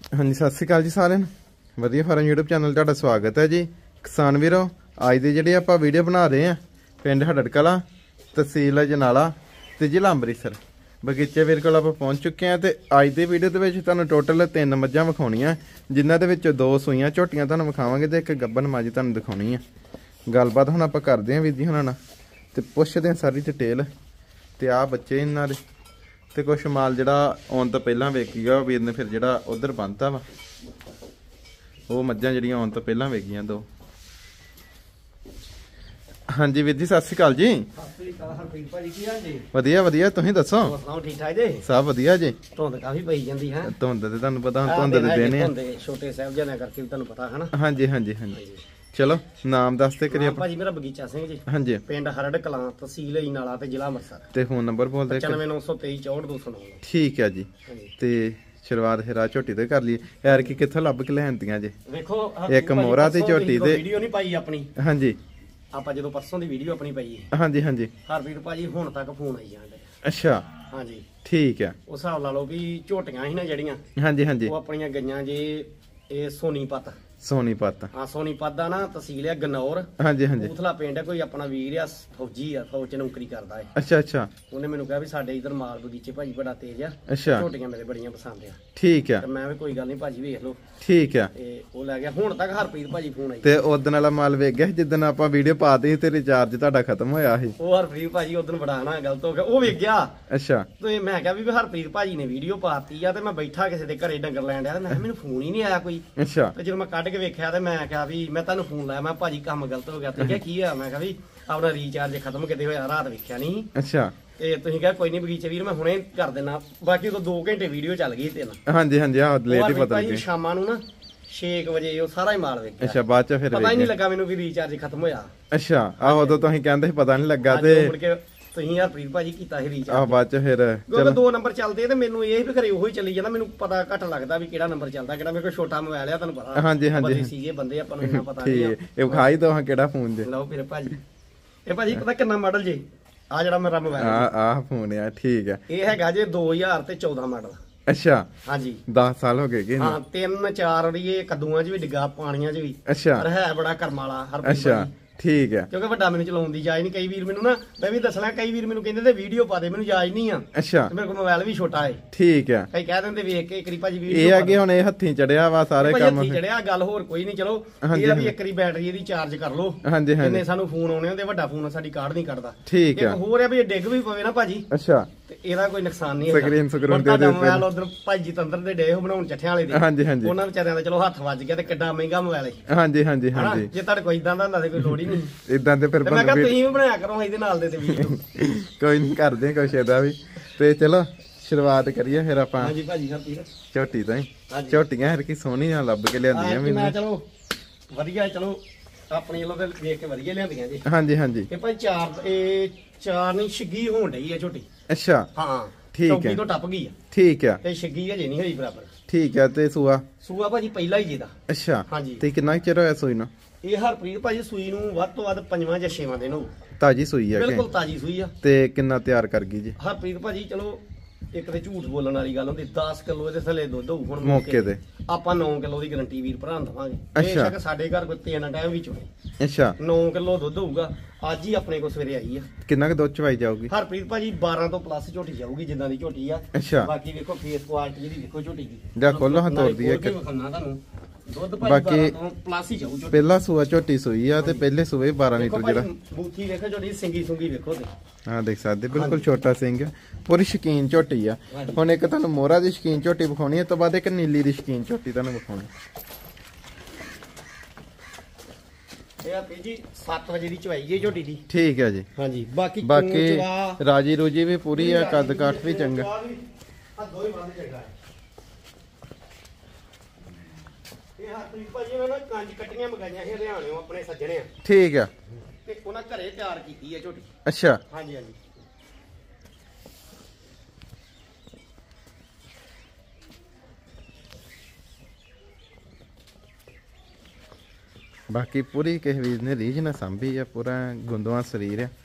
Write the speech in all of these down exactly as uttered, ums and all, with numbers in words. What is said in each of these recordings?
हाँ जी सत श्री अकाल जी सारे वधिया फार्म यूट्यूब चैनल तुहाडा स्वागत है जी। किसान वीरो अज दी जिहड़ी आपां वीडियो बना रहे हैं पिंड हडड़ कला तहसील जनाला ते जिला अंमृतसर बगीचे वीर कोल आपां पहुंच चुके हैं। तो अज दी वीडियो दे विच तुहानूं टोटल तीन मੱਝਾਂ विखाउणियां जिन्हां दे विच दो सूईयां झोटियां तुहानूं विखावांगे ते एक गब्बन मੱਝ तुहानूं दिखाउणी है। गलबात हुण आपां करदे हां वीर जी हुणां नाल ते पुछदे हां सारी डिटेल ते आ बच्चे इन्हां दे ते कुछ माल जिहड़ा आउण तो पहलां वेच गया वीर ने फिर जिहड़ा उधर बंनता वा वो मੱਝਾਂ जिहड़ियां आउण तो पहलां वेच गईयां दो। हाँ जी वीर जी सत श्री अकाल जी। वधिया वधिया तुसीं दसो ठीक ठाक जी सब वधिया जी। धुंद काफी पई जांदी है धुंद ते तुहानूं पता धुंद दे दिन है छोटे साहिबजादे करके तुहानूं पता है ना। हाँ जी हाँ जी हाँ जी चलो नाम दसते करिए भाजी मेरा बगीचा सिंह जी। हाँ जी पिंड हरड़ कलां तहसील अजनाला ते जिला अंमृतसर ते फोन नंबर बोल दे पचानवे नौ सौ तेईस चौंठ दो सौ नौ। ठीक है जी। ते शुरुआत फिर आ झोटी ते कर लिए यार कि कित्थों लभ के लैंदियां जी। देखो एक मोहरा ते झोटी ते वीडियो नहीं पाई अपनी। हाँ जी ਆਪਾਂ ਜਦੋਂ ਪਰਸੋਂ ਦੀ ਵੀਡੀਓ ਆਪਣੀ ਪਾਈ ਹੈ। ਹਾਂਜੀ ਹਾਂਜੀ ਹਰਵੀਰ ਭਾਜੀ ਹੁਣ ਤੱਕ ਫੋਨ ਆਈ ਜਾਂਦੇ। ਅੱਛਾ ਹਾਂਜੀ ਠੀਕ ਹੈ। ਉਸ ਹਿਸਾਬ ਲਾ ਲਓ ਵੀ ਝੋਟੀਆਂ ਸੀ ਨਾ ਜਿਹੜੀਆਂ ਹਾਂਜੀ ਹਾਂਜੀ ਉਹ ਆਪਣੀਆਂ ਗਈਆਂ ਜੀ ਇਹ ਸੋਨੀਪਤ ਸੋਨੀਪਤ ਹਾਂ ਸੋਨੀਪਤ ਦਾ ਨਾ ਤਹਿਸੀਲ ਹੈ ਗਨੌਰ। ਹਾਂਜੀ ਹਾਂਜੀ ਉਥਲਾ ਪਿੰਡ ਹੈ ਕੋਈ ਆਪਣਾ ਵੀਰ ਆ ਫੌਜੀ ਆ ਫੌਜ ਚ ਨੌਕਰੀ ਕਰਦਾ ਹੈ। ਅੱਛਾ ਅੱਛਾ ਉਹਨੇ ਮੈਨੂੰ ਕਿਹਾ ਵੀ ਸਾਡੇ ਇਧਰ ਮਾਲ ਬਗੀਚੇ ਭਾਜੀ ਬੜਾ ਤੇਜ਼ ਆ। ਅੱਛਾ ਝੋਟੀਆਂ ਮੇਰੇ ਬੜੀਆਂ ਪਸੰਦ ਆ। ਠੀਕ ਹੈ ਤੇ ਮੈਂ ਵੀ ਕੋਈ ਗੱਲ ਨਹੀਂ ਭਾਜੀ ਵੇਖ ਲਓ। ਠੀਕ ਹੈ ਤੇ ਉਹ ਲੈ ਗਿਆ ਹੁਣ ਤੱਕ ਹਰਪ੍ਰੀਤ ਭਾਜੀ ਫੋਨ ਆਈ ਤੇ ਉਦਨ ਵਾਲਾ ਮਾਲ ਵੇਖ ਗਿਆ ਜਿੱਦਣ ਆਪਾਂ ਵੀਡੀਓ ਪਾਤੀ ਸੀ ਤੇ ਰਿਚਾਰਜ ਤੁਹਾਡਾ ਖਤਮ ਹੋਇਆ ਸੀ। ਉਹ ਹਰਪ੍ਰੀਤ ਭਾਜੀ ਉਦੋਂ ਬੜਾ ਨਾ ਗਲਤ ਹੋ ਗਿਆ ਉਹ ਵੇਖ ਗਿਆ। ਅੱਛਾ ਤੇ ਮੈਂ ਕਿਹਾ ਵੀ ਹਰਪ੍ਰੀਤ ਭਾਜੀ ਨੇ ਵੀਡੀਓ ਪਾਤੀ ਆ ਤੇ ਮੈਂ ਬੈਠਾ ਕਿਸੇ ਦੇ ਘਰੇ ਡੰਗਰ ਲੈਣ ਡਿਆ ਤੇ ਮੈਂ ਕਿਹਾ ਮੈਨੂੰ ਫੋਨ ਹੀ ਨਹੀਂ ਆਇਆ ਕੋਈ। ਅੱਛਾ ਤੇ ਜਦੋਂ ਮੈਂ ਕੱਢ ਕੇ ਵੇਖਿਆ ਤੇ ਮੈਂ ਕਿਹਾ ਵੀ ਮੈਂ ਤੁਹਾਨੂੰ ਫੋਨ ਲਾਇਆ ਮੈਂ ਭਾਜੀ ਕੰਮ ਗਲਤ ਹੋ ਗਿਆ। ਤੇ ਕਿਹਾ ਕੀ ਆ ਮੈਂ ਕਿਹਾ ਵੀ ਆਪਣਾ ਰੀਚਾਰਜ ਖਤਮ ਕਿਤੇ ਹੋਇਆ ਰਾਤ ਵੇਖਿਆ ਨਹੀਂ। ਅੱਛਾ ਤੇ ਤੁਸੀਂ ਕਿਹਾ ਕੋਈ ਨਹੀਂ ਬਗੀਚੇ ਵੀਰ ਮੈਂ ਹੁਣੇ ਕਰ ਦੇਣਾ ਬਾਕੀ ਉਦੋਂ ਦੋ ਘੰਟੇ ਵੀਡੀਓ ਚੱਲ ਗਈ ਤਿੰਨ। ਹਾਂਜੀ ਹਾਂਜੀ ਆਹ ਲੇਟ ਹੀ ਪਤਾ ਲੱਗੀ ਸ਼ਾਮਾਂ ਨੂੰ ਨਾ ਛੇ ਵਜੇ ਉਹ ਸਾਰਾ ਹੀ ਮਾਲ ਵੇਖਿਆ। ਅੱਛਾ ਬਾਅਦ ਚ ਫਿਰ ਪਤਾ ਹੀ ਨਹੀਂ ਲੱਗਾ ਮੈਨੂੰ ਵੀ ਰੀਚਾਰਜ ਖਤਮ ਹੋਇਆ। ਅੱਛਾ ਆਹੋ ਉਦੋਂ ਤੁਸੀਂ ਕਹਿੰਦੇ ਸੀ ਪਤਾ ਨਹੀਂ ਲੱਗਾ ਤੇ ਮੁੜ ਕੇ ਤੁਸੀਂ ਹਰਪ੍ਰੀਤ ਭਾਜੀ ਕੀਤਾ ਸੀ ਰੀਚਾਰਜ। ਆਹ ਬਾਅਦ ਚ ਫਿਰ ਕਿਉਂਕਿ ਦੋ ਨੰਬਰ ਚੱਲਦੇ ਤੇ ਮੈਨੂੰ ਇਹ ਵੀ ਘਰੇ ਉਹੀ ਚੱਲੀ ਜਾਂਦਾ ਮੈਨੂੰ ਪਤਾ ਘੱਟ ਲੱਗਦਾ ਵੀ ਕਿਹੜਾ ਨੰਬਰ ਚੱਲਦਾ ਕਿਹੜਾ ਮੇਰੇ ਕੋਲ ਛੋਟਾ ਮੋਬਾਈਲ ਆ ਤੁਹਾਨੂੰ ਪਤਾ। ਹਾਂਜੀ ਹਾਂਜੀ ਸੀਗੇ ਬੰਦੇ ਆਪਾਂ ਨੂੰ ਇੰਨਾ ਪਤਾ ਨਹੀਂ ਆ। ਇਹ ਵਿਖਾਈ ਦੋ ਹਾਂ ਕਿਹੜਾ ਫੋਨ ਜੇ ਲਓ ਫਿਰ ਭਾਜੀ ਇਹ ਭਾਜੀ ਪਤਾ ਕਿੰਨਾ ਮਾਡਲ ਜੇ ਆ ਜਿਹੜਾ ਮੇਰਾ ਮੋਬਾਈਲ ਆ ਆਹ ਫੋਨ ਆ ਠੀਕ ਹੈ ਇਹ ਹੈਗਾ ਜੇ ਦੋ ਹਜ਼ਾਰ ਤੇ ਚੌਦਾਂ ਮਾਡਲ। ਅੱਛਾ ਹਾਂਜੀ ਦਸ ਸਾਲ ਹੋ ਗਏ ਕਿ ਹਾਂ ਤਿੰਨ ਚਾਰ ਵਾਰੀ ਇਹ ਕੱਦੂਆਂ 'ਚ ਵੀ ਡਿੱਗਾ ਪਾਣੀਆਂ 'ਚ ਵੀ। ਅੱਛਾ ਪਰ ਹੈ ਬੜਾ ਕਰਮ ਵਾਲਾ ਹਰਪ੍ਰੀਤ ਅੱਛਾ ਠੀਕ ਹੈ ਕਿਉਂਕਿ ਵੱਡਾ ਮੈਨੂੰ ਚਲਾਉਣ ਦੀ ਜਾਚ ਨਹੀਂ। ਕਈ ਵੀਰ ਮੈਨੂੰ ਨਾ ਮੈਂ ਵੀ ਦੱਸਣਾ ਕਈ ਵੀਰ ਮੈਨੂੰ ਕਹਿੰਦੇ ਤੇ ਵੀਡੀਓ ਪਾ ਦੇ ਮੈਨੂੰ ਜਾਚ ਨਹੀਂ ਆ। ਅੱਛਾ ਮੇਰੇ ਕੋਲ ਮੋਬਾਈਲ ਵੀ ਛੋਟਾ ਹੈ। ਠੀਕ ਹੈ ਕਈ ਕਹਿ ਦਿੰਦੇ ਵੇਖ ਕੇ ਇੱਕ ਭਾਜੀ ਵੀਡੀਓ ਇਹ ਆ ਕਿ ਹੁਣ ਇਹ ਹੱਥੀਂ ਚੜਿਆ ਵਾ ਸਾਰੇ ਕੰਮ ਹੱਥੀਂ ਚੜਿਆ ਗੱਲ ਹੋਰ ਕੋਈ ਨਹੀਂ। ਚਲੋ ਇਹ ਵੀ ਇੱਕ ਵਾਰੀ ਬੈਟਰੀ ਇਹਦੀ ਚਾਰਜ ਕਰ ਲਓ। ਹਾਂਜੀ ਹਾਂਜੀ ਜਿੰਨੇ ਸਾਨੂੰ ਫੋਨ ਆਉਣੇ ਹੁੰਦੇ ਵੱਡਾ ਫੋਨ ਸਾਡੀ ਕਾਰਡ ਨਹੀਂ ਕੱਢਦਾ। ਠੀਕ ਹੈ ਇੱਕ ਹੋਰ ਹੈ ਵੀ ਇਹ ਡਿੱਗ ਵੀ ਪਵੇ ਨਾ ਭਾਜੀ ਅੱਛਾ ਤੇ ਇਹਦਾ ਕੋਈ ਨੁਕਸਾਨ ਨਹੀਂ ਹੈ। ਸਕਰੀਨ ਸਕਰੀਨ ਦੇ ਦੇ ਮੋਬਾਈਲ ਉਧਰ ਭਾਜੀ ਤੰਦਰ ਦੇ ਡੇ ਬਣਾਉਣ ਚੱਠਿਆਂ ਵਾਲੇ ਦੇ। ਹਾਂਜੀ ਹਾਂਜੀ ਉਹਨਾਂ ਵਿਚਾਰਿਆਂ ਦਾ ਚਲੋ ਹੱਥ ਵੱਜ ਗਿਆ ਤੇ ਕਿੱਡਾ ਮਹਿੰਗਾ ਮੋਬਾਈਲ ਹੈ। ਹਾਂਜੀ ਹਾਂਜੀ ਹਾਂਜੀ ਜੇ ਤੁਹਾਡੇ ਕੋਈ ਇਦਾਂ ਦਾ ਹੁੰਦਾ ਤੇ ਕੋਈ ਲੋੜ ਹੀ ਨਹੀਂ ਇਦਾਂ ਤੇ ਫਿਰ ਮੈਂ ਕਿਹਾ ਤੁਸੀਂ ਵੀ ਬਣਾਇਆ ਕਰੋ ਇਹਦੇ ਨਾਲ ਦੇ ਤੇ ਵੀਡੀਓ ਕੋਈ ਨਹੀਂ ਕਰਦੇ ਕੁਛ ਇਹਦਾ ਵੀ। ਤੇ ਚਲੋ ਸ਼ੁਰੂਆਤ ਕਰੀਏ ਫਿਰ ਆਪਾਂ। ਹਾਂਜੀ ਭਾਜੀ ਹਰਪ੍ਰੀਤ ਝੋਟੀ ਤੋਂ ਹੀ ਝੋਟੀਆਂ ਹਰ ਕੀ ਸੋਹਣੀਆਂ ਲੱਭ ਕੇ ਲਿਆਂਦੀਆਂ ਮੈਨੂੰ। ਮੈਂ ਚਲੋ ਵਧੀਆ ਚਲੋ ਆਪਣੀ ਵੱਲੋਂ ਤੇ ਵੇਖ ਕੇ ਵਧੀਆ ਲਿਆਂਦੀਆਂ ਜੀ। ਹਾਂਜੀ ਹਾਂਜੀ ਇਹ ਭਾਈ ਚਾਰ ਇਹ ਚਾਰ ਨਹੀਂ ਛਿੱਗੀ ਹੋਣ ਡਈ ਆ ਝੋਟੀ। ਅੱਛਾ ਹਾਂ ਠੀਕ ਹੈ ਚੌਕੀ ਤੋਂ ਟੱਪ ਗਈ ਆ। ਠੀਕ ਹੈ ਤੇ ਛਿੱਗੀ ਹਜੇ ਨਹੀਂ ਹੋਈ ਬਰਾਬਰ। ਠੀਕ ਹੈ ਤੇ ਸੂਆ ਸੂਆ ਭਾਜੀ ਪਹਿਲਾ ਹੀ ਜਿਹਦਾ। ਅੱਛਾ ਹਾਂਜੀ ਤੇ ਕਿੰਨਾ ਚਿਰ ਹੋਇਆ ਸੂਈ ਨੂੰ? ਇਹ ਹਰਪ੍ਰੀਤ ਭਾਜੀ ਸੂਈ ਨੂੰ ਵੱਧ ਤੋਂ ਵੱਧ ਪੰਜਵਾਂ ਜਾਂ ਛੇਵਾਂ ਦਿਨ ਹੋ। ਤਾਜੀ ਸੂਈ ਆ ਬਿਲਕੁਲ ਤਾਜੀ ਸੂਈ ਆ। ਤੇ ਕਿੰਨਾ ਤਿਆਰ ਕਰ ਗਈ ਜੀ ਹਰਪ੍ਰੀਤ ਭਾਜੀ? ਚਲੋ ਇੱਕ ਤੇ ਝੂਠ ਬੋਲਣ ਵਾਲੀ ਗੱਲ ਹੁੰਦੀ ਦਸ ਕਿਲੋ ਇਹਦੇ ਥੱਲੇ ਦੁੱਧ ਹੋਊ। ਹੁਣ ਮੌਕੇ ਤੇ ਆਪਾਂ ਨੌ ਕਿਲੋ ਦੀ ਗਾਰੰਟੀ ਵੀਰ ਭਰਾ ਦਵਾਂਗੇ। ਬੇਸ਼ੱਕ ਸਾਡੇ ਘਰ ਕੋਈ ਤਿੰਨ ਟਾਈਮ ਵੀ ਚੋਏ। ਅੱਛਾ ਨੌ ਕਿਲੋ ਦੁੱਧ ਹੋਊਗਾ। ਅੱਜ ਹੀ ਆਪਣੇ ਕੋਲ ਸਵੇਰੇ ਆਈ ਆ। ਕਿੰਨਾ ਕੁ ਦੁੱਧ ਚਵਾਈ ਜਾਊਗੀ ਹਰਪ੍ਰੀਤ ਭਾਜੀ? ਬਾਰਾਂ ਤੋਂ ਪਲੱਸ ਝੋਟੀ ਜਾਊਗੀ ਜਿੱਦਾਂ ਦੀ ਝੋਟੀ ਆ। ਅੱਛਾ ਬਾਕੀ ਵੇਖੋ ਫੇਸ ਕੁਆਲਿਟੀ ਜਿਹੜੀ ਵੇਖੋ ਝੋਟੀ ਦੀ ਜਾਂ ਖੋਲੋ ਹਾਂ ਤੋੜਦੀ ਹੈ ਤੁਹਾਨੂੰ ਦੁੱਧ ਭਾਜੀ ਬਾਕੀ ਬਾਰਾਂ ਤੋਂ ਪਲੱਸ ਹੀ ਜਾਊ ਝੋਟੀ। ਪਹਿਲਾ ਸੂਆ ਝੋਟੀ ਸੂਈ ਆ ਤੇ ਪਹਿਲੇ ਸੂਏ ਬਾਰਾਂ ਲੀਟਰ ਜਿਹੜਾ ਬੂਥੀ ਵੇਖੋ ਝੋਟੀ ਸਿੰਗੀ ਸੁੰਗੀ ਵੇਖੋ ਤੇ ਹਾਂ ਦੇਖ ਸਕਦੇ ਬਿਲਕੁਲ ਛੋਟਾ ਸਿੰਘ ਪੂਰੀ ਸ਼ਕੀਨ ਝੋਟੀ ਆ। ਹੁਣ ਇੱਕ ਤੁਹਾਨੂੰ ਮੋਹਰਾ ਦੀ ਸ਼ਕੀਨ ਝੋਟੀ ਵਿਖਾਉਣੀ ਹੈ ਤੋਂ ਬਾਅਦ ਇੱਕ ਨੀਲੀ ਦੀ ਸ਼ਕੀਨ ਝੋਟੀ ਤੁਹਾਨੂੰ ਵਿਖਾਉਣੀ। ਇਹ ਆ ਜੀ ਸੱਤ ਵਜੇ ਦੀ ਚਵਾਈ ਹੈ ਝੋਟੀ ਦੀ। ਠੀਕ ਹੈ ਜੀ। ਹਾਂਜੀ ਬਾਕੀ ਬਾਕੀ ਰਾਜੀ ਰੂਜੀ ਵੀ ਪੂਰੀ ਆ ਕੱਦ ਕਾਠ ਵੀ ਚੰਗਾ। ਆ ਦੋ ਹੀ ਬੰਦ ਚੰਗਾ ਹੈ। ਇਹ ਹਰਪ੍ਰੀਤ ਭਾਜੀ ਮੈਂ ਨਾ ਕੰਜ ਕੱਟੀਆਂ ਮਗਾਈਆਂ ਸੀ ਹਰਿਆਣਿਓਂ ਆਪਣੇ ਸੱਜਣੇ ਆ। ਠੀਕ ਆ ਤੇ ਉਹਨਾਂ ਘਰੇ ਤਿਆਰ ਕੀਤੀ ਹੈ ਝੋਟੀ। ਅੱਛਾ ਹਾਂਜੀ ਹਾਂਜੀ बाकी पूरी किसी वीर ने रीझ ना सांभी है, पूरा गुंदवा शरीर है।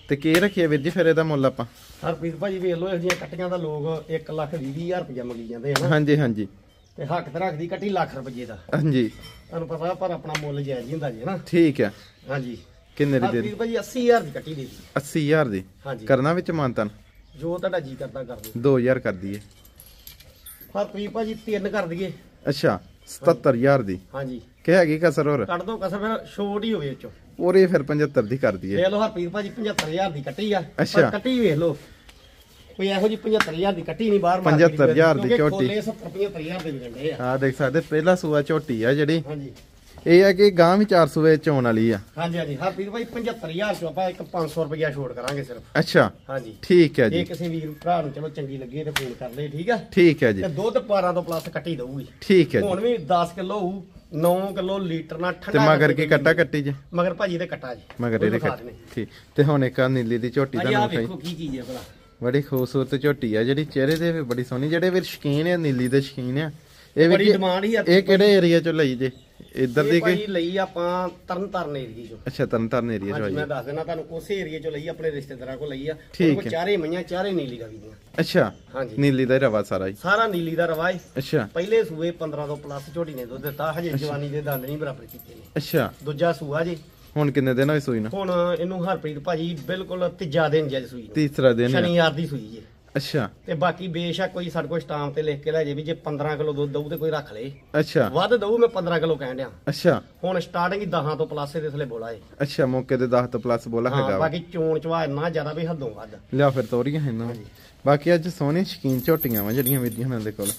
ਤੇ ਕੀ ਰੱਖੀਏ ਵੀਰ ਜੀ ਫਿਰ ਇਹਦਾ ਮੁੱਲ ਆਪਾਂ? ਹਰਪ੍ਰੀਤ ਭਾਜੀ ਵੇਖ ਲਓ ਇਹੋ ਜਿਹੀਆਂ ਕੱਟੀਆਂ ਦਾ ਲੋਕ ਇੱਕ ਲੱਖ ਵੀਹ ਹਜ਼ਾਰ ਰੁਪਇਆ ਮੰਗੀ ਜਾਂਦੇ ਹਨ ਹਾਂਜੀ ਹਾਂਜੀ ਤੇ ਹੱਕ ਤੇ ਰੱਖਦੀ ਕੱਟੀ ਲੱਖ ਰੁਪਏ ਦਾ। ਹਾਂਜੀ ਤੁਹਾਨੂੰ ਪਤਾ ਪਰ ਆਪਣਾ ਮੁੱਲ ਜਾਇਜ਼ ਹੀ ਹੁੰਦਾ ਜੀ ਨਾ। ਠੀਕ ਹੈ। ਹਾਂਜੀ ਕਿੰਨੇ ਦੀ ਦੇ ਹਰਪ੍ਰੀਤ ਭਾਜੀ ਅੱਸੀ ਹਜ਼ਾਰ ਦੀ ਕੱਟੀ ਦੇ ਦੀ। ਅੱਸੀ ਹਜ਼ਾਰ ਦੀ ਹਾਂਜੀ ਕਰਨਾ ਵਿੱਚ ਮਾਨਤਨ? ਜੋ ਤੁਹਾਡਾ ਜੀ ਕਰਦਾ ਕਰ ਦਿਓ। ਦੋ ਹਜ਼ਾਰ ਕਰ ਦਈਏ। ਹਰਪ੍ਰੀਤ ਭਾਜੀ ਤਿੰਨ ਕਰ ਦਈਏ। ਅੱਛਾ ਸਤੱਤਰ ਹਜ਼ਾਰ ਦੀ ਹਾਂਜੀ ਕਿ ਹੈਗੀ ਕਸਰ ਹੋਰ? ਕੱਢ ਦੋ ਕਸਰ ਫਿਰ ਛੋਟ ਹੀ ਹੋਵੇ ਵਿੱਚੋਂ। ਉਹਰੇ ਫਿਰ ਪਝੱਤਰ ਦੀ ਕਰ ਦਈਏ। ਵੇਖ ਲਓ ਹਰਪ੍ਰੀਤ ਭਾਜੀ ਪਝੱਤਰ ਹਜ਼ਾਰ ਦੀ ਕੱਟੀ ਆ। ਅੱਛਾ। ਪਰ ਕੱਟੀ ਵੇਖ ਲਓ ਕੋਈ ਇਹੋ ਜੀ ਪਝੱਤਰ ਹਜ਼ਾਰ ਦੀ ਕੱਟੀ ਨਹੀਂ ਬਾਹਰ ਪਝੱਤਰ ਹਜ਼ਾਰ ਦੀ ਝੋਟੀ। ਖੋਲੇ ਸੱਤਰ ਪਝੱਤਰ ਹਜ਼ਾਰ ਦੇ ਵਿਕਣਦੇ ਆ। ਆ ਦੇਖ ਸਕਦੇ ਪਹਿਲਾ ਸੂਆ ਝੋਟੀ ਆ ਜਿਹੜੀ। ਹਾਂਜੀ ਇਹ ਆ ਕਿ ਗਾਂ ਵੀ ਚਾਰ ਸੌ ਵਿੱਚ ਆਉਣ ਵਾਲੀ ਆ। ਹਾਂਜੀ ਹਾਂਜੀ ਹਰਪ੍ਰੀਤ ਭਾਈ ਪਝੱਤਰ ਹਜ਼ਾਰ ਚੋਂ ਆਪਾਂ ਇੱਕ ਪੰਜ ਸੌ ਰੁਪਇਆ ਛੋੜ ਕਰਾਂਗੇ ਸਿਰਫ। ਅੱਛਾ ਹਾਂਜੀ ਠੀਕ ਹੈ ਜੇ ਜੀ। ਕਿਸੇ ਵੀਰ ਭਰਾ ਨੂੰ ਚਲੋ ਚੰਗੀ ਲੱਗੇ ਤੇ ਫੋਨ ਕਰ ਲੈ ਠੀਕ ਆ। ਠੀਕ ਹੈ ਜੀ। ਤੇ ਦੁੱਧ ਬਾਰਾਂ ਤੋਂ ਪਲੱਸ ਕੱਟੀ ਦਊਗੀ। ਠੀਕ ਹੈ ਜੀ। ਹੁਣ ਵੀ ਦਸ ਕਿਲੋ ਹੋਊ ਨੌ ਕਿਲੋ ਲੀਟਰ ਨਾਲ ਤੇ ਠੰਡਾ ਮਗਰ ਕੀ ਕੱਟਾ ਕੱਟੀ ਜੇ? ਮਗਰ ਭਾਜੀ ਦੇ ਕੱਟਾ ਜੀ ਮਗਰ ਇਹਦੇ ਕੱਟ ਠੀਕ। ਤੇ ਹੁਣ ਇੱਕ ਆ ਨੀਲੀ ਦੀ ਝੋਟੀ ਭਾਜੀ ਦਾ ਆ ਨਾਮ ਵੇਖੋ ਕੀ ਚੀਜ਼ ਹੈ ਭਲਾ। ਬੜੀ ਖੂਬਸੂਰਤ ਝੋਟੀ ਆ ਜਿਹੜੀ ਚਿਹਰੇ ਤੇ ਵੀ ਬੜੀ ਸੋਹਣੀ। ਜਿਹੜੇ ਵੀਰ ਸ਼ਕੀਨ ਆ ਨੀਲੀ ਦੇ ਸ਼ਕੀਨ ਆ ਇਹ ਬੜੀ ਵੀ ਡਿਮਾਂਡ ਹੀ ਆ। ਇਹ ਕਿਹੜੇ ਏਰੀਆ ਚੋਂ ਲਈ ਜੇ? ਇੱਧਰ ਦੀ ਇਹ ਕਿ ਭਾਜੀ ਲਈ ਆਪਾਂ ਤਰਨ ਤਾਰਨ ਏਰੀਏ ਚੋਂ। ਅੱਛਾ ਤਰਨਤਾਰਨ ਏਰੀਆ ਚੋਂ ਹਾਂਜੀ ਆਈ ਮੈਂ ਹੈ। ਦੱਸ ਦੇਣਾ ਤੁਹਾਨੂੰ ਉਸੇ ਏਰੀਏ ਚੋਂ ਲਈ ਆਪਣੇ ਰਿਸ਼ਤੇਦਾਰਾਂ ਕੋਲ ਲਈ ਆ। ਠੀਕ ਉਹਦੇ ਕੋਲ ਹੈ। ਚਾਰੇ ਮਈਆਂ ਚਾਰੇ ਨੀਲੀ ਦਾ ਵੀ ਦੀਆਂ। ਅੱਛਾ ਹਾਂਜੀ ਨੀਲੀ ਦਾ ਹੀ ਰਵਾ ਸਾਰਾ ਹੀ। ਸਾਰਾ ਨੀਲੀ ਦਾ ਰਵਾਜ। ਅੱਛਾ ਪਹਿਲੇ ਸੂਏ ਪੰਦਰਾਂ ਤੋਂ ਪਲੱਸ ਝੋਟੀ ਨੇ ਦੁੱਧ ਦਿੱਤਾ। ਹਜੇ ਜਵਾਨੀ ਦੇ ਦੰਦ ਨਹੀਂ ਬਰਾਬਰ ਕੀਤੇ ਨੇ। ਅੱਛਾ ਦੂਜਾ ਸੂਆ ਜੀ। ਹੁਣ ਕਿੰਨੇ ਦਿਨ ਹੋਏ ਸੂਈ ਨੂੰ? ਹੁਣ ਇਹਨੂੰ ਹਰਪ੍ਰੀਤ ਭਾਜੀ ਬਿਲਕੁਲ ਤੀਜਾ ਦਿਨ ਜਦ ਸੂਈ ਨੂੰ। ਤੀਸਰਾ ਦਿਨ ਆ। ਸ਼ਨੀਵਾਰ ਦੀ ਸੂਈ ਜੀ। ਅੱਛਾ ਤੇ ਬਾਕੀ ਬੇਸ਼ੱਕ ਕੋਈ ਸਾਡੇ ਕੋਲ ਸਟਾਮ ਤੇ ਲਿਖ ਕੇ ਲੈ ਜੇ ਵੀ ਜੇ ਪੰਦਰਾਂ ਕਿਲੋ ਦੁੱਧ ਦਊ ਤੇ ਕੋਈ ਰੱਖ ਲੇ। ਅੱਛਾ ਵੱਧ ਦਊ ਮੈਂ ਪੰਦਰਾਂ ਕਿਲੋ ਕਹਿਣ ਡਿਆ। ਅੱਛਾ ਹੁਣ ਸਟਾਰਟਿੰਗ ਹੀ ਦਸਾਂ ਤੋਂ ਪਲੱਸ ਇਹਦੇ ਥਲੇ ਬੋਲਾ ਏ। ਅੱਛਾ ਮੌਕੇ ਤੇ ਦਸ ਤੋਂ ਪਲੱਸ ਬੋਲਾ ਹਾਂ ਹੈਗਾ ਵਾ। ਬਾਕੀ ਚੋਣ ਚਵਾ ਇੰਨਾ ਜ਼ਿਆਦਾ ਵੀ ਹੱਦੋਂ ਵੱਧ। ਲਿਆ ਫਿਰ ਤੋਰੀਆਂ ਇਹਨਾਂ ਨੂੰ। ਬਾਕੀ ਅੱਜ ਸੋਹਣੀ ਸ਼ਕੀਨ ਝੋਟੀਆਂ ਵਾ ਜਿਹੜੀਆਂ ਵੀਡੀਆਂ ਇਹਨਾਂ ਦੇ ਕੋਲ।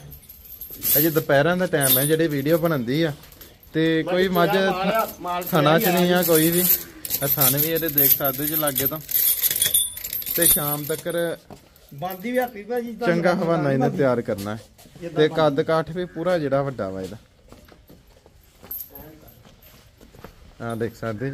ਅਜੇ ਦੁਪਹਿਰਾਂ ਦਾ ਟਾਈਮ ਹੈ ਜਿਹੜੀ ਵੀਡੀਓ ਬਣਦੀ ਆ ਤੇ ਕੋਈ ਮੱਝ ਥਣਾ ਚ ਨਹੀਂ ਆ ਕੋਈ ਵੀ। ਆ ਥਣ ਵੀ ਇਹਦੇ ਦੇਖ ਸਕਦੇ ਜੇ ਲਾਗੇ ਤੋਂ। ਤੇ ਸ਼ਾਮ ਤੱਕ ਬੰਦੀ ਵੀ ਹਰਪ੍ਰੀਤ ਭਾਜੀ ਚੰਗਾ ਹਵਾਨਾ ਇਹਨੇ ਤਿਆਰ ਕਰਨਾ ਹੈ। ਤੇ ਕੱਦ ਕਾਠ ਵੀ ਪੂਰਾ ਜਿਹੜਾ ਵੱਡਾ ਵਾ ਇਹਦਾ। ਆ ਦੇਖ ਸਕਦੇ ਜੀ।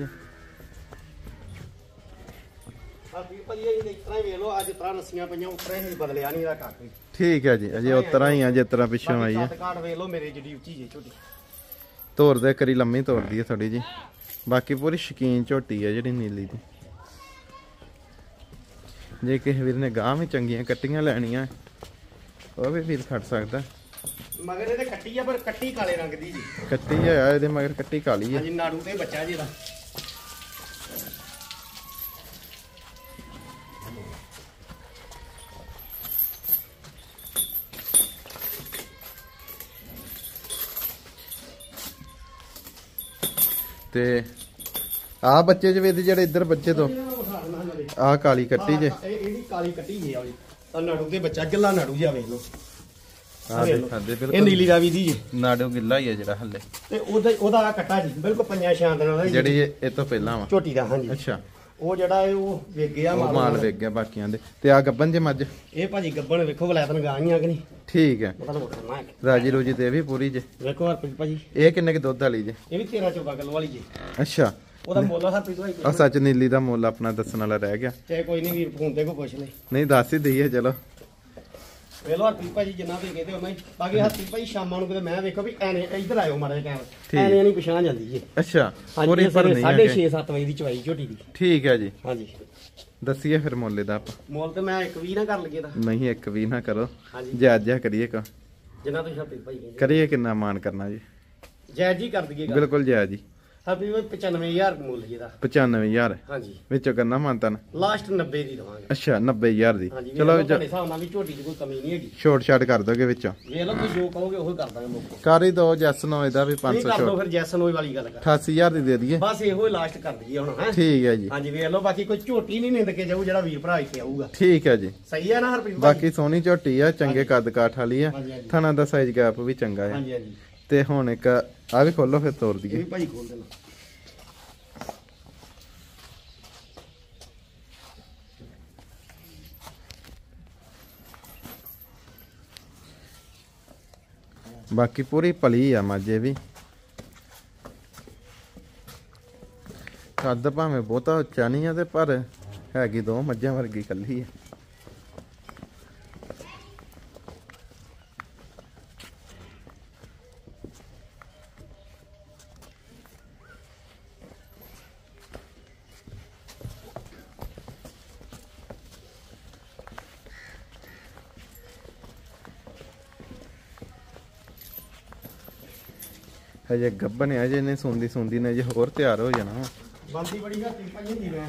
ਹਰਪ੍ਰੀਤ ਭਾਜੀ ਇਹ ਇਸ ਤਰ੍ਹਾਂ ਹੀ ਵੇਖ ਲਓ ਅੱਜ ਤਰ੍ਹਾਂ ਨਸੀਆਂ ਪਈਆਂ ਉੱਪਰੇ ਹੀ ਬਦਲਿਆ ਨਹੀਂ ਇਹਦਾ ਕੱਖ ਵੀ। ਠੀਕ ਹੈ ਜੀ ਅਜੇ ਉਤਰਾ ਹੀ ਆ ਜਿਸ ਤਰ੍ਹਾਂ ਪਿੱਛੋਂ ਆਈ ਹੈ। ਕੱਦ ਕਾਠ ਵੇਖ ਲਓ ਮੇਰੇ ਜਿੱਡੀ ਉੱਚੀ ਜੇ ਝੋਟੀ। ਤੋਰ ਦੇ ਕਰੀ ਲੰਮੀ ਤੋਰਦੀ ਹੈ ਥੋੜੀ ਜੀ। ਬਾਕੀ ਪੂਰੀ ਸ਼ਕੀਨ ਝੋਟੀ ਹੈ ਜਿਹੜੀ ਨੀਲੀ ਦੀ। ਜੇ ਕਿਸੇ ਵੀਰ ਨੇ ਗਾਂ ਵੀ ਚੰਗੀਆਂ ਕੱਟੀਆਂ ਲੈਣੀਆਂ ਉਹ ਵੀ ਵੀਰ ਖੜ ਸਕਦਾ। ਮਗਰ ਇਹਦੇ ਕੱਟੀ ਆ ਪਰ ਕੱਟੀ ਕਾਲੇ ਰੰਗ ਦੀ ਜੀ। ਕੱਟੀ ਹੈ ਇਹਦੇ ਮਗਰ ਕੱਟੀ ਕਾਲੀ ਹੈ। ਹਾਂਜੀ ਨਾੜੂ ਤੇ ਬੱਚਾ ਜੀ ਇਹਦਾ। ਤੇ ਆ ਬੱਚੇ ਚ ਵੀ ਜਿਹੜੇ ਇੱਧਰ ਬੱਚੇ ਤੋਂ ਆ ਕਾਲੀ ਕੱਟੀ ਜੇ। ਇਹ ਇਹਦੀ ਕਾਲੀ ਕੱਟੀ ਜੀ ਆ ਜੀ। ਆ ਨਾੜੂ ਤੇ ਬੱਚਾ ਗਿੱਲਾ ਨਾੜੂ ਜਿਹਾ ਵੇਖ ਲਓ। ਆ ਦੇਖ ਸਕਦੇ ਇਹ ਬਿਲਕੁਲ ਨੀਲੀ ਰਾਵੀ ਦੀ ਜੀ। ਨਾੜੋ ਗਿੱਲਾ ਹੀ ਹੈ ਜਿਹੜਾ ਹੱਲੇ। ਤੇ ਉਹਦਾ ਉਹਦਾ ਆ ਕੱਟਾ ਜੀ ਬਿਲਕੁਲ ਪੰਜਾਂ ਛਾਂ ਦਿਨਾਂ ਦਾ ਜੀ। ਜਿਹੜੀ ਇਹ ਇਹ ਤੋਂ ਪਹਿਲਾਂ ਵਾ। ਝੋਟੀ ਦਾ ਹਾਂਜੀ। ਅੱਛਾ ਉਹ ਜਿਹੜਾ ਹੈ ਉਹ ਵੇਖ ਗਿਆ ਉਹ ਮਾਲ ਵੇਖ ਗਿਆ ਬਾਕੀਆਂ ਦੇ। ਤੇ ਆ ਗੱਬਨ ਜੇ ਮੱਝ। ਇਹ ਭਾਜੀ ਗੱਬਣ ਵੇਖੋ ਵਲੈਤਨ ਗਾਈਆਂ ਕਿ ਨਹੀਂ। ਠੀਕ ਹੈ ਮਤਲਬ ਕਰਨਾ ਹੈ। ਰਾਜੀ ਰੋਜੀ ਤੇ ਇਹ ਵੀ ਪੂਰੀ ਜੇ। ਵੇਖੋ ਹਰਪ੍ਰੀਤ ਭਾਜੀ ਇਹ ਕਿੰਨੇ ਕਿ ਦੁੱਧ ਵਾਲੀ ਜੇ? ਇਹ ਵੀ ਤੇਰਾਂ ਚੌਦਾਂ ਕਿਲੋ ਵਾਲੀ ਜੀ। ਅੱਛਾ ਉਹਦਾ ਮੁੱਲ ਹਰਪ੍ਰੀਤ ਭਾਈ ਆ ਸੱਚ ਨੀਲੀ ਦਾ ਮੁੱਲ ਆਪਣਾ ਦੱਸਣ ਵਾਲਾ ਰਹਿ ਗਿਆ। ਚਾਹੇ ਕੋਈ ਨਹੀਂ ਵੀਰ ਫੋਨ ਤੇ ਕੋ ਪੁੱਛ ਲੈ। ਨਹੀਂ ਦੱਸ ਹੀ ਦਈਏ ਚਲੋ। ਵੇਖ ਲਓ ਹਰਪ੍ਰੀਤ ਭਾਜੀ ਜਿੰਨਾ ਤੁਸੀਂ ਕਹਿੰਦੇ ਉਹਨਾਂ ਹੀ। ਬਾਕੀ ਹਰਪ੍ਰੀਤ ਭਾਜੀ ਸ਼ਾਮਾਂ ਨੂੰ ਕਿਤੇ ਮੈਂ ਵੇਖੋ ਵੀ ਐਨੇ ਇੱਧਰ ਆਇਓ ਮਾੜਾ ਜਿਹਾ ਠੀਕ। ਟਾਈਮ ਐਨੇ ਨਹੀਂ ਪਛਾਣ ਜਾਂਦੀ ਜੀ। ਅੱਛਾ ਹਾਂਜੀ ਪੂਰੀ ਭਰਨੀ ਸਾਢੇ ਹੈ। ਛੇ ਸੱਤ ਵਜੇ ਦੀ ਚਵਾਈ ਝੋਟੀ ਦੀ। ਠੀਕ ਹੈ ਜੀ ਹਾਂਜੀ ਦੱਸੀਏ ਫਿਰ ਮੁੱਲ ਦਾ ਆਪਾਂ। ਮੁੱਲ ਤੇ ਮੈਂ ਇੱਕ ਵੀ ਨਾ ਕਰ ਲਈਏ ਤਾਂ। ਨਹੀਂ ਇੱਕ ਵੀ ਨਾ ਕਰੋ ਹਾਂਜੀ ਜਾਇਜ਼ ਜਿਹਾ ਕਰੀਏ ਕਾ ਜਿੰਨਾ ਤੁਸੀਂ ਹਰਪ੍ਰੀਤ ਭਾਈ ਕਹਿੰਦੇ ਕਰੀਏ ਕਿੰਨਾ ਮਾਨ ਕਰਨਾ ਜੀ? ਜਾਇਜ਼ ਹੀ ਕਰ ਦਈਏ ਗੱਲ। ਬਿਲਕੁਲ ਜਾਇਜ਼ ਜੀ। ਹਰਪ੍ਰੀਤ ਭਾਈ ਪਚਾਨਵੇਂ ਹਜ਼ਾਰ ਮੁੱਲ ਜੀ ਇਹਦਾ। ਪਚਾਨਵੇਂ ਹਜ਼ਾਰ ਹਾਂਜੀ ਵਿੱਚੋਂ ਕਰਨਾ ਮਾਨਤਨ? ਲਾਸਟ ਨੱਬੇ ਦੀ ਦਵਾਂਗੇ। ਅੱਛਾ ਨੱਬੇ ਹਜ਼ਾਰ ਦੀ। ਹਾਂਜੀ ਚਲੋ ਤੁਹਾਡੇ ਹਿਸਾਬ ਨਾਲ ਵੀ ਝੋਟੀ 'ਚ ਕੋਈ ਕਮੀ ਨਹੀਂ ਹੈਗੀ। ਛੋਟ ਛਾਟ ਕਰ ਦੋਗੇ ਵਿੱਚੋਂ? ਵੇਖ ਲਓ ਤੁਸੀਂ ਜੋ ਕਹੋਗੇ ਉਹੀ ਕਰ ਦਾਂਗੇ ਮੁੱਕ। ਕਰ ਹੀ ਦੋ ਜੈਸ ਨੋ ਇਹਦਾ ਵੀ ਪੰਜ ਨਹੀਂ ਸੌ ਕਰ ਦੋ ਛੋਟ। ਫਿਰ ਜੈਸਨ ਹੋਈ ਵਾਲੀ ਗੱਲ ਕਰ। ਅਠਾਸੀ ਹਜ਼ਾਰ ਦੀ ਦੇ ਦਈਏ। ਬਸ ਇਹੋ ਹੀ ਲਾਸਟ ਕਰ ਦਈਏ ਹੁਣ ਹੈ। ਠੀਕ ਹੈ ਜੀ। ਹਾਂਜੀ ਵੇਖ ਲਓ ਬਾਕੀ ਕੋਈ ਝੋਟੀ ਨਹੀਂ ਨਿੰਦ ਕੇ ਜਾਊ ਜਿਹੜਾ ਵੀਰ ਭਰਾ ਇੱਥੇ ਆਊਗਾ। ਠੀਕ ਹੈ ਜੀ। ਸਹੀ ਹੈ ਨਾ ਹਰਪ੍ਰੀਤ ਭਾਈ? ਬਾਕੀ ਸੋਹਣੀ ਝੋਟੀ ਆ ਚੰਗੇ ਕੱਦ ਕਾਠ ਵਾਲੀ ਆ। ਹਾਂਜੀ, ਹਾਂਜੀ। ਥਣਾ ਦਾ ਸਾਈਜ਼ ਗੈਪ ਵੀ ਚੰਗਾ ਆ। ਹਾਂਜੀ ਹਾਂਜੀ ਤੇ ਹੁਣ ਇੱਕ ਆ ਵੀ ਖੋਲੋ ਫਿਰ ਤੋੜ ਇਹ ਦਈਏ। ਵੀ ਭਾਜੀ ਖੋਲ ਦੇਣਾ। ਬਾਕੀ ਪੂਰੀ ਭਲੀ ਆ ਮਾਝੇ ਵੀ। ਕੱਦ ਭਾਵੇਂ ਬਹੁਤਾ ਉੱਚਾ ਨਹੀਂ ਆ ਤੇ ਪਰ ਹੈਗੀ ਦੋ ਮੱਝਾਂ ਵਰਗੀ ਕੱਲੀ ਆ। ਹਜੇ ਗੱਬਨ ਆ ਜੇ ਇਹਨੇ ਸੁੰਦੀ ਸੁੰਦੀ ਨੇ ਜੇ ਹੋਰ ਤਿਆਰ ਹੋ ਜਾਣਾ ਵਾ। ਬੰਦੀ ਬੜੀ ਹੱਥੀ ਪਾਈ ਹੁੰਦੀ ਮੈਂ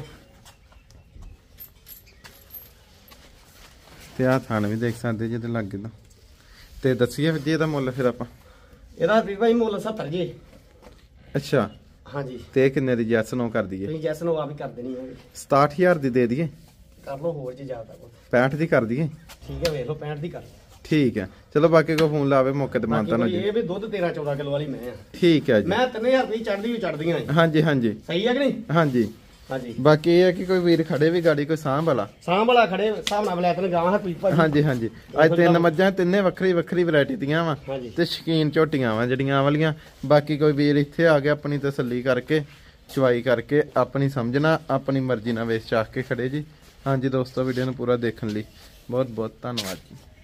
ਤੇ ਆਹ ਥਣ ਵੀ ਦੇਖ ਸਕਦੇ ਜੇ ਤੇ ਲੱਗੇ ਤਾਂ। ਤੇ ਦੱਸੀਏ ਫਿਰ ਜੀ ਇਹਦਾ ਮੁੱਲ ਫਿਰ ਆਪਾਂ। ਇਹਦਾ ਵੀ ਭਾਈ ਮੁੱਲ ਸੱਤਰ ਜੀ। ਅੱਛਾ ਹਾਂਜੀ ਤੇ ਇਹ ਕਿੰਨੇ ਦੀ ਜੈਸ ਨੋ ਕਰ ਦਈਏ? ਤੁਸੀਂ ਜੈਸ ਨੂੰ ਆਪ ਹੀ ਕਰ ਦੇਣੀ ਹੈ। ਸਤਾਹਠ ਹਜ਼ਾਰ ਦੀ ਦੇ ਦਈਏ? ਕਰ ਲਓ ਹੋਰ ਜੀ ਜ਼ਿਆਦਾ ਕੁਛ। ਪੈਂਹਠ ਦੀ ਕਰ ਦਈਏ? ਠੀਕ ਹੈ ਵੇਖ ਲਓ ਪੈਂਹਠ ਦੀ ਕਰ। ਠੀਕ ਹੈ ਚਲੋ ਬਾਕੀ ਕੋਈ ਫੋਨ ਲਾਵੇ ਮੌਕੇ ਤੇ ਮਾਨਤਾ ਨਾ ਜੀ। ਇਹ ਵੀ ਦੁੱਧ ਤੇਰਾਂ ਚੌਦਾਂ ਕਿਲੋ ਵਾਲੀ ਮੈਂ ਆ। ਠੀਕ ਹੈ ਜੀ। ਮੈਂ ਤਿੰਨ ਹਜ਼ਾਰ ਦੀ ਚੜਦੀ ਵੀ ਚੜਦੀਆਂ ਹਾਂਜੀ ਹਾਂਜੀ ਸਹੀ ਹੈ ਕਿ ਨਹੀਂ? ਹਾਂਜੀ ਹਾਂਜੀ ਬਾਕੀ ਇਹ ਹੈ ਕਿ ਕੋਈ ਵੀਰ ਖੜੇ ਵੀ ਗਾੜੀ ਕੋਈ ਸਾਂਭ ਵਾਲਾ ਸਾਂਭ ਵਾਲਾ ਖੜੇ ਹਿਸਾਬ ਨਾਲ ਬਲੈਤ ਨੇ ਗਾਂ ਹਰਪ੍ਰੀਤ ਭਾਜੀ। ਹਾਂਜੀ ਹਾਂਜੀ ਅੱਜ ਤਿੰਨ ਮੱਝਾਂ ਤਿੰਨੇ ਵੱਖਰੀ ਵੱਖਰੀ ਵੈਰਾਈਟੀ ਦੀਆਂ ਵਾ ਹਾਂਜੀ ਤੇ ਸ਼ਕੀਨ ਝੋਟੀਆਂ ਵਾ ਜਿਹੜੀਆਂ ਵਾਲੀਆਂ। ਬਾਕੀ ਕੋਈ ਵੀਰ ਇੱਥੇ ਆ ਗਿਆ ਆਪਣੀ ਤਸੱਲੀ ਕਰਕੇ ਚਵਾਈ ਕਰਕੇ ਆਪਣੀ ਸਮਝਣਾ ਆਪਣੀ ਮਰਜ਼ੀ ਨਾਲ ਵੇਚ ਚਾਹ ਕੇ ਖੜੇ ਜੀ। ਹਾਂਜੀ ਦੋਸਤੋ ਵੀਡੀਓ ਨੂੰ ਪੂਰਾ ਦੇਖਣ ਲਈ ਬਹੁਤ ਬਹੁਤ ਧੰਨਵਾਦ ਜੀ।